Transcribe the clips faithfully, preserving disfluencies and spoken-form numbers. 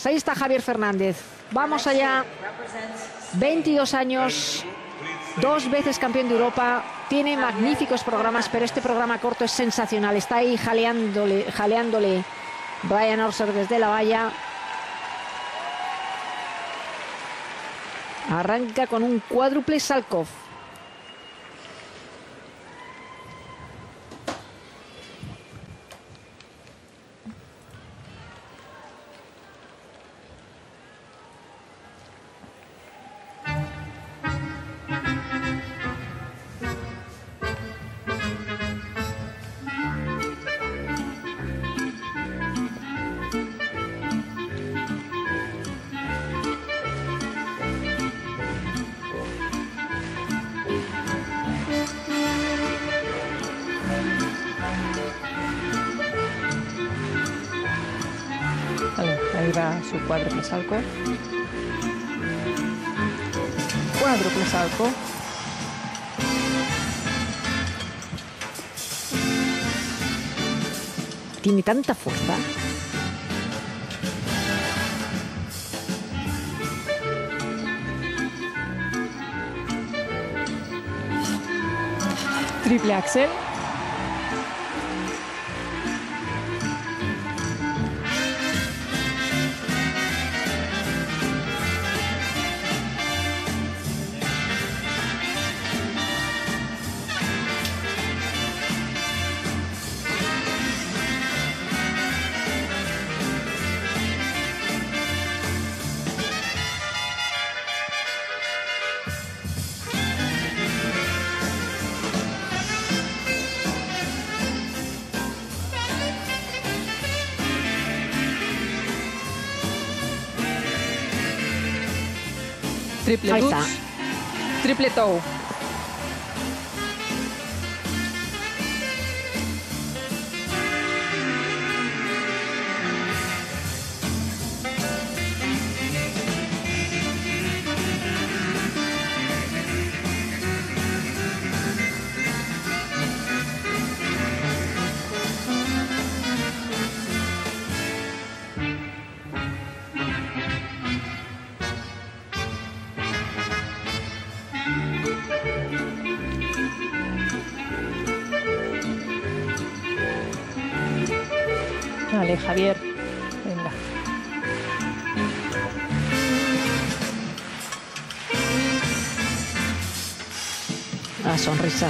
Ahí está Javier Fernández. Vamos allá. veintidós años, dos veces campeón de Europa. Tiene magníficos programas, pero este programa corto es sensacional. Está ahí jaleándole, jaleándole Brian Orser desde la valla. Arranca con un cuádruple Salchow. Ahí va su cuádruple Salchow. Cuádruple Salchow. Tiene tanta fuerza. Triple Axel. Triple Lutz, triple toe. Vale, Javier, venga. La sonrisa.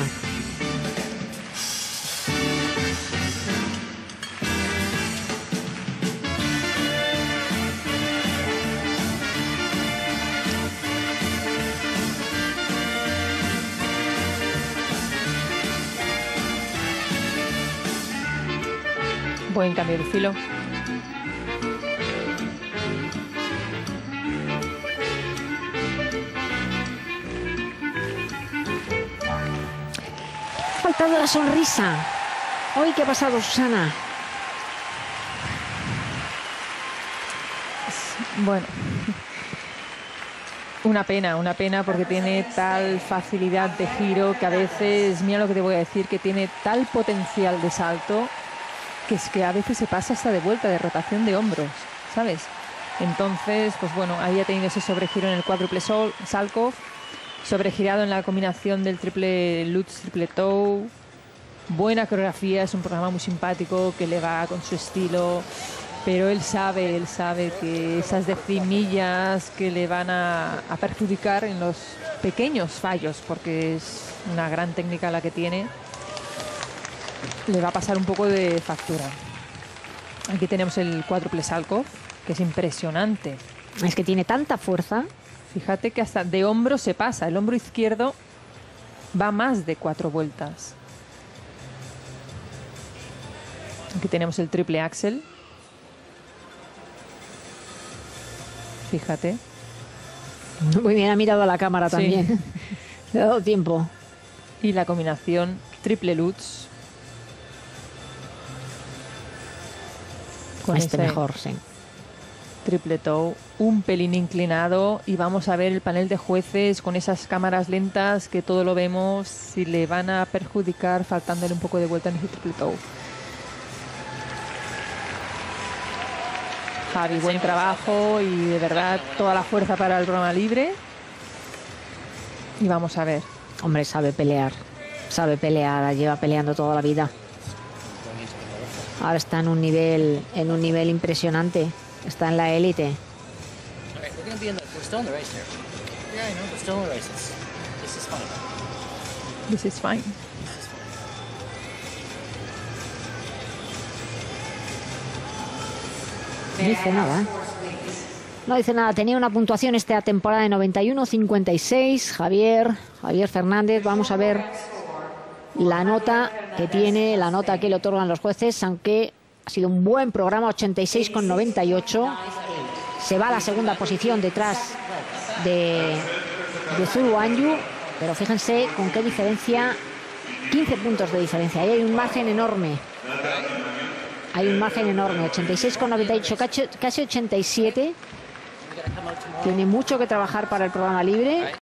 Buen cambio de filo. Ha faltado la sonrisa. Hoy, ¿qué ha pasado, Susana? Bueno, una pena, una pena porque tiene tal facilidad de giro que a veces, mira lo que te voy a decir, que tiene tal potencial de salto que es que a veces se pasa hasta de vuelta, de rotación de hombros, ¿sabes? Entonces, pues bueno, ahí ha tenido ese sobregiro en el cuádruple Salchow, sobregirado en la combinación del triple Lutz, triple toe. Buena coreografía, es un programa muy simpático que le va con su estilo, pero él sabe, él sabe que esas decimillas que le van a, a perjudicar en los pequeños fallos, porque es una gran técnica la que tiene, le va a pasar un poco de factura. Aquí tenemos el cuádruple Salchow, que es impresionante. Es que tiene tanta fuerza. Fíjate que hasta de hombro se pasa. El hombro izquierdo va más de cuatro vueltas. Aquí tenemos el triple Axel. Fíjate. Muy bien, ha mirado a la cámara también. Sí. Le ha dado tiempo. Y la combinación triple Lutz. Con este mejor, sí. Triple toe, un pelín inclinado, y vamos a ver el panel de jueces con esas cámaras lentas que todo lo vemos, si le van a perjudicar faltándole un poco de vuelta en ese triple toe. Javi, buen trabajo y de verdad toda la fuerza para el programa libre. Y vamos a ver. Hombre, sabe pelear, sabe pelear, lleva peleando toda la vida. Ahora está en un nivel, en un nivel impresionante. Está en la élite. This is fine. No dice nada, ¿eh? No dice nada. Tenía una puntuación esta temporada de noventa y uno cincuenta y seis. Javier, Javier Fernández. Vamos a ver la nota que tiene, la nota que le otorgan los jueces, aunque ha sido un buen programa, ochenta y seis con noventa y ocho. Se va a la segunda posición detrás de, de Zulu Anju, pero fíjense con qué diferencia, quince puntos de diferencia. Ahí hay un margen enorme. Hay un margen enorme, ochenta y seis con noventa y ocho, casi ochenta y siete. Tiene mucho que trabajar para el programa libre.